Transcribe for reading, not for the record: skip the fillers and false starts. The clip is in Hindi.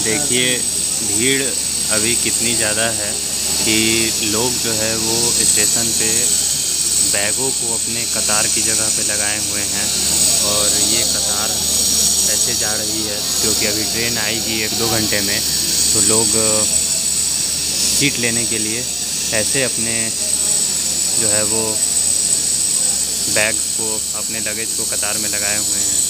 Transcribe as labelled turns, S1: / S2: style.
S1: देखिए भीड़ अभी कितनी ज़्यादा है कि लोग जो है वो स्टेशन पे बैगों को अपने कतार की जगह पे लगाए हुए हैं और ये कतार ऐसे जा रही है क्योंकि अभी ट्रेन आएगी 1-2 घंटे में, तो लोग सीट लेने के लिए ऐसे अपने जो है वो बैग को, अपने लगेज को कतार में लगाए हुए हैं।